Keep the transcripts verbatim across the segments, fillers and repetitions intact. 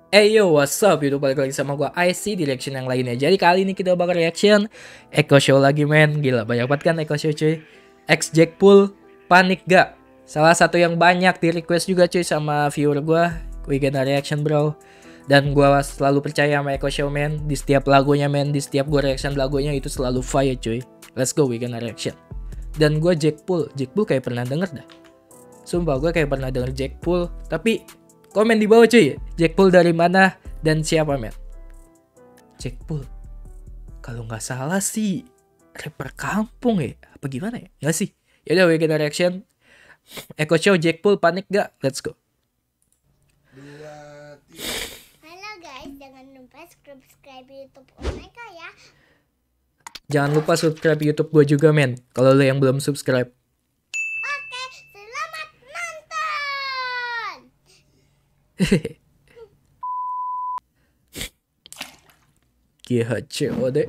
Hey yo, what's up? YouTube balik lagi sama gua I C di reaction yang lainnya. Jadi kali ini kita bakal reaction Echo Show lagi men. Gila, banyak banget kan Echo Show cuy. X Jackpool, Panik Gak. Salah satu yang banyak di request juga cuy sama viewer gua. We gonna reaction bro. Dan gua selalu percaya sama Echo Show men. Di setiap lagunya men, di setiap gua reaction lagunya itu selalu fire cuy. Let's go, we gonna reaction. Dan gua Jackpool, Jackpool kayak pernah denger dah. Sumpah gua kayak pernah denger Jackpool, tapi komen di bawah cuy, Jackpool dari mana dan siapa men? Jackpool, kalau nggak salah sih rapper kampung ya, apa gimana ya? Nggak sih? Yaudah, we gonna reaction Echo Show Jackpool, Panik Gak, let's go. Halo guys, jangan lupa subscribe YouTube Omega ya. Jangan lupa subscribe YouTube gue juga men, kalau lo yang belum subscribe. Oke, selamat nonton. G H C O D.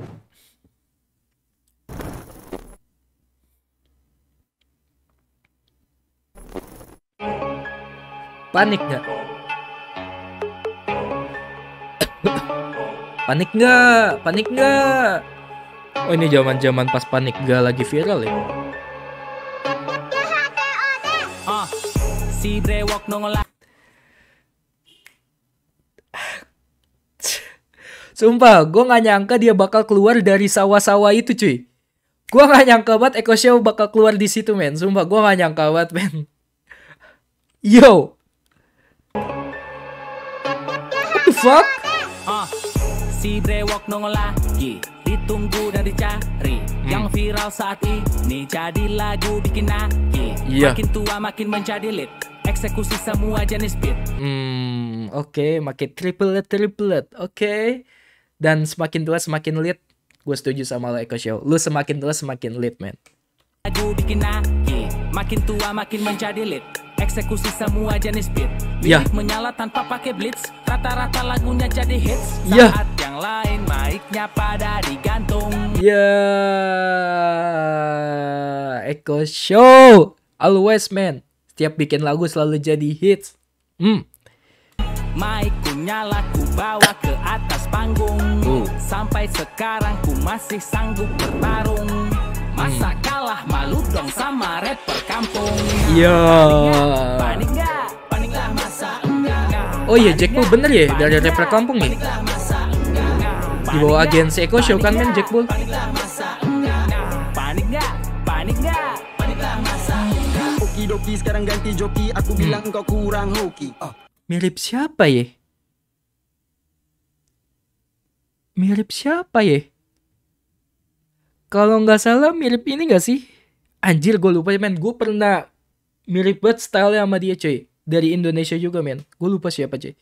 Panik gak? Panik gak? Panik gak? Oh ini zaman-zaman pas Panik Gak lagi viral ya. Ah, si brewok nongol. Sumpah, gue gak nyangka dia bakal keluar dari sawah-sawah itu cuy. Gue gak nyangka banget Echo Show bakal keluar di situ men. Sumpah, gue gak nyangka banget men. Yo, what the fuck? Ah, si brewok nongol lagi. Ditunggu dan dicari. hmm. Yang viral saat ini jadi lagu bikin naki. Iya. Makin tua makin menjadi lit. Eksekusi semua jenis beat. Hmm, oke, okay. Makin triplet triplet, oke. Okay. Dan semakin tua semakin lit. Gue setuju sama lo Echo Show. Lu semakin tua semakin lit, men. Lagu bikin naki. Makin tua makin menjadi lit. Eksekusi semua jenis beat. Ya. Lirik menyala tanpa pakai blitz. Rata-rata lagunya jadi hits. Ya. Saat yang lain mic-nya pada digantung. Ya, Echo Show. Always, man. Setiap bikin lagu selalu jadi hits. Hmm. Mic ku nyala ku bawa ke atas panggung. uh. Sampai sekarang ku masih sanggup bertarung. Masa hmm. kalah malu dong sama rapper kampung. Ya. Panik gak? Panik gak masa enggak? Oh iya, Jackpool bener ya dari rapper kampung nih. Di bawah agensi Echo Show kan men Jackpool. Panik gak masa enggak? Panik gak? Panik gak? Panik gak masa enggak? Okidoki sekarang ganti joki, aku hmm. bilang engkau kurang hoki. Oh. Mirip siapa ya? Mirip siapa ya? Kalau nggak salah mirip ini nggak sih? Anjir gue lupa ya men. Gue pernah mirip banget style sama dia cuy. Dari Indonesia juga men. Gue lupa siapa cuy.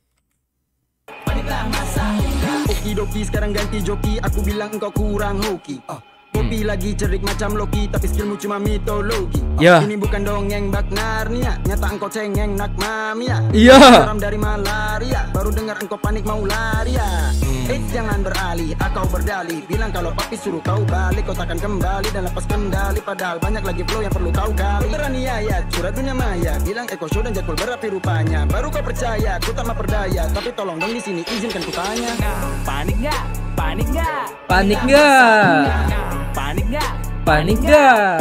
Okidoki sekarang ganti joki, aku bilang engkau kurang hoki. Oh. Kopi hmm. lagi cerik macam Loki, tapi skillmu cuma mitologi. Oh, ya. Ini bukan dongeng bak Narnia, nyata engkau cengeng nak mamia. Iya. Haram dari malaria, baru dengar engkau panik mau lari ya. Hmm. Eh jangan beralih, kau berdalih, bilang kalau papi suruh kau balik, kau takkan kembali dan lepas kendali. Padahal banyak lagi flow yang perlu kau gali. Teraniaya, curhat dunia maya, bilang Echo Show dan Jackpool berapi rupanya. Baru kau percaya, ku tak memperdaya, tapi tolong dong di sini izinkan ku tanya. Panik gak? Panik gak? Panik gak? Panik gak? Panik gak?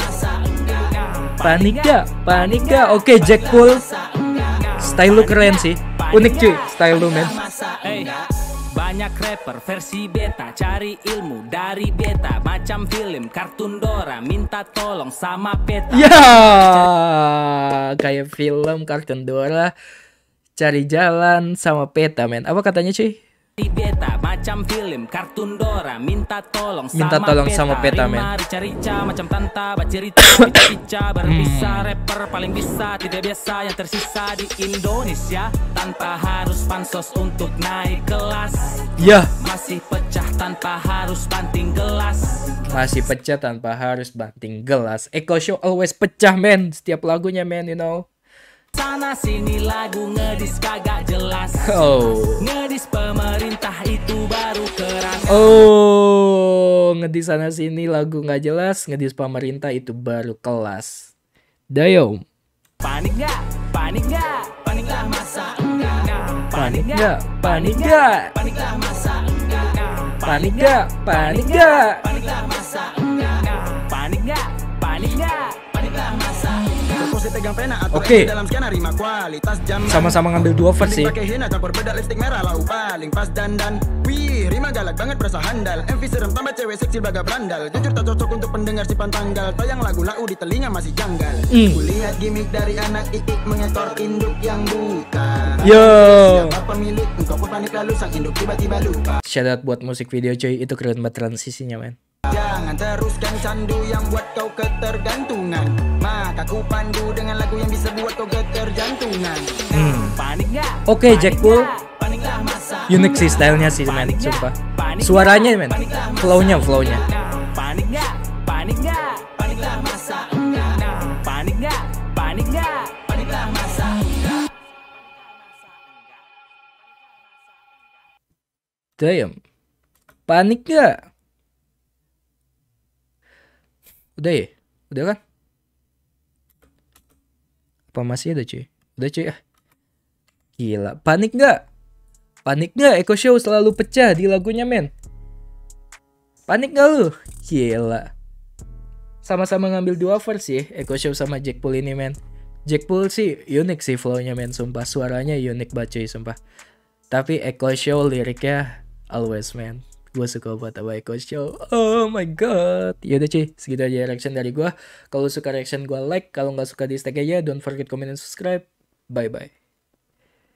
Panik gak? Panik gak? Oke Jackpool, style lu keren sih. Unik cuy style lu men. Hey, banyak rapper versi beta, cari ilmu dari beta. Macam film kartun Dora, minta tolong sama peta. Ya, kayak film kartun Dora, cari jalan sama peta men. Apa katanya cuy? Beta macam film kartun Dora, minta tolong sama minta tolong peta. sama peta men. Rica-rica macam tanta bacerita pica-pica berbisa hmm. rapper paling bisa tidak biasa yang tersisa di Indonesia tanpa harus pansos untuk naik kelas. Ya. Masih pecah tanpa harus banting gelas. Masih pecah tanpa harus banting gelas. Echo Show always pecah men. Setiap lagunya men, you know. Sana sini lagu ngedis kagak jelas. Oh. Ngedis pemerintah itu baru keren. Oh, ngedis sana sini lagu nggak jelas, ngedis pemerintah itu baru kelas. Dayo. Panik gak? Panik gak? Panik gak masa enggak? Panik gak? Panik gak? Paniklah masa enggak. Panik gak? Panik gak? Paniklah masa enggak. Panik gak? Panik gak? Paniklah masa enggak. Pose pegang pena atau Oke. dalam skena rima kualitas jam. Sama-sama ngambil dua verse sih. Pakai hina campur bedak lipstick merah lau paling pas dandan. Wih, rima galak banget berasa handal. M V serem tambah cewek seksi baga berandal. Jujur tak cocok untuk pendengar si pantanggal. Tayang lagu lau di telinga masih janggal. Mm. Kulihat gimmick dari anak itik mengekor induk yang buta. Yo. Siapa pemilik? Engkau pun panik lalu sang induk tiba-tiba lupa. Shout out buat musik video cuy, itu keren banget transisinya men. Jangan teruskan candu yang buat kau ketergantungan. Maka ku pandu dengan lagu yang bisa buat kau keterjantungan. Panik gak? Oke, Jack Bull. Paniklah masa. Unik sih stylenya sih men, sumpah. Suaranya men, flownya flownya. Panik gak? Panik gak? Paniklah masa enggak. Panik gak? Panik gak? Paniklah masa enggak. Damn. Panik gak? Udah ya? Udah kan? Apa masih ada cuy? Udah cuy ah. Gila, panik gak? Panik gak? Echo Show selalu pecah di lagunya men. Panik gak lu? Gila. Sama-sama ngambil dua verse sih Echo Show sama Jack Bull ini men. Jack Bull sih unik sih flownya men, sumpah. Suaranya unik banget cuy, sumpah. Tapi Echo Show liriknya always man. Gue suka buat apa Echo Show. Oh my god. Yaudah cuy, segitu aja reaction dari gue. Kalau suka reaction gue like, kalau nggak suka di tag aja. Don't forget comment and subscribe. Bye bye.